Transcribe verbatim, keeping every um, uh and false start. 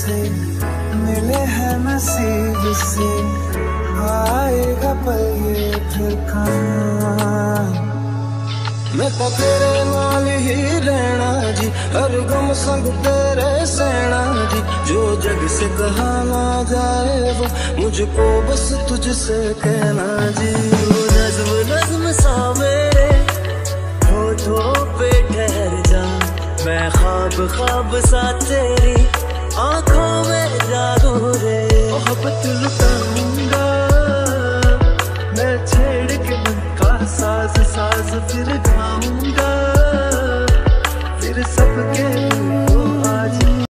से मिले हैं नसीब से, आएगा पल ये फिर कहाँ। मैं तो तेरे नाल ही रहना जी, हर गम संग तेरे सहना जी। जो जग से कहा ना जाए वो मुझको बस तुझसे कहना जी। वो नज़्म नज़्म सा मेरे होठों पे ठहर जा, मैं ख्वाब ख्वाब सा तेरी आंखों में जागूं रे। मोहब्बत लुटाऊंगा